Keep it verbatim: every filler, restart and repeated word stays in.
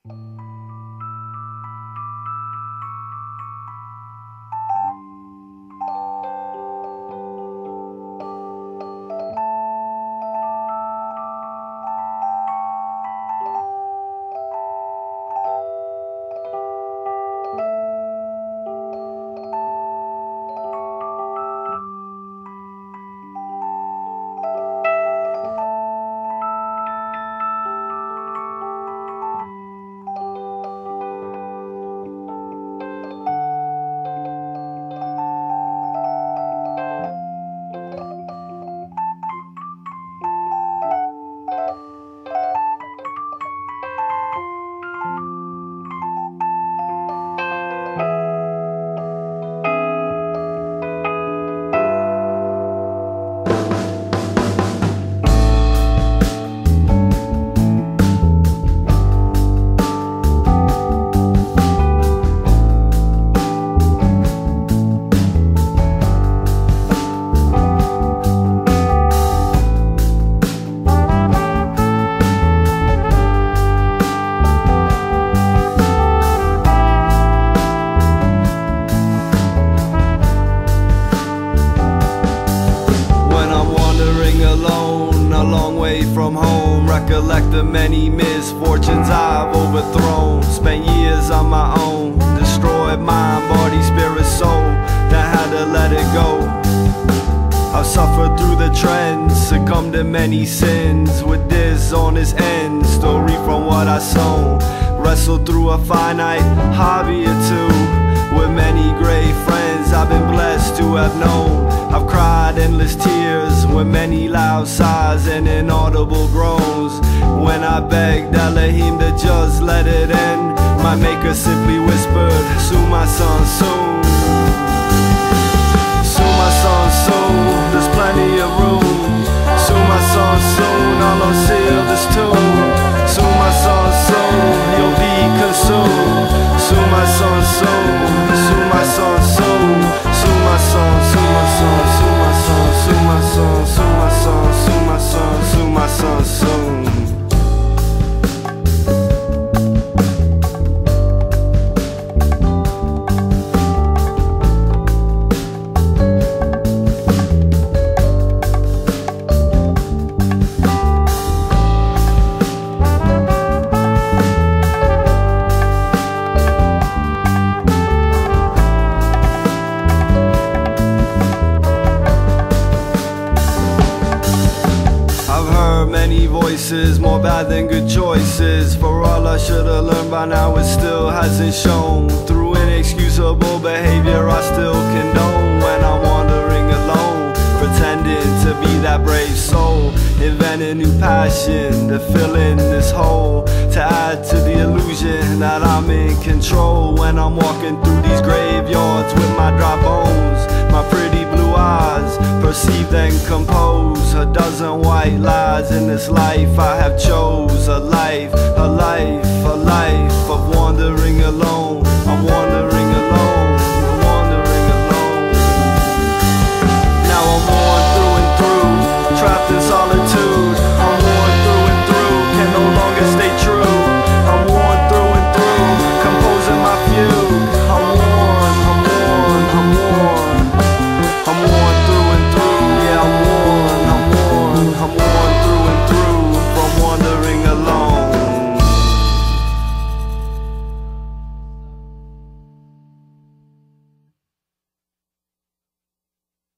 From home, recollect the many misfortunes I've overthrown. Spent years on my own, destroyed mind, body, spirit, soul, then had to let it go. I've suffered through the trends, succumbed to many sins, with this on its end, still reap from what I sown. Wrestled through a finite hobby or two, with many great friends I've been blessed to have known. I've cried endless tears with many loud sighs and inaudible groans. When I begged Elohim to just let it end, my maker simply whispered, soon my son, soon. Soon my son, soon, there's plenty of room. Soon my son, soon, I'll unseal this tomb. Soon my son, soon, you'll be consumed. Soon my son, soon, soon my son, soon. Soon my son, soon my son, soon my son, soon my son, soon my son, soon my son, soon my son, soon. Many voices, more bad than good choices. For all I should've learned by now, it still hasn't shown. Through inexcusable behavior I still condone. When I'm wandering alone, pretending to be that brave soul, invent a new passion to fill in this hole, to add to the illusion that I'm in control. When I'm walking through these graveyards with my dry bones, my pretty blue eyes perceive and compose a dozen white lies. In this life I have chose a life, a life